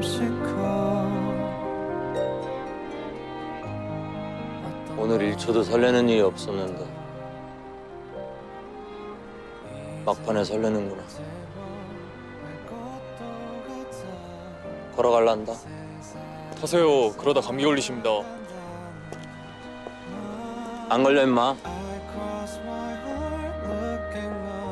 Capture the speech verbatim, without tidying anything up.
오늘 일 초도 설레는 일이 없었는데 막판에 설레는구나. 걸어갈란다. 타세요. 그러다 감기 걸리십니다. 안 걸려 임마.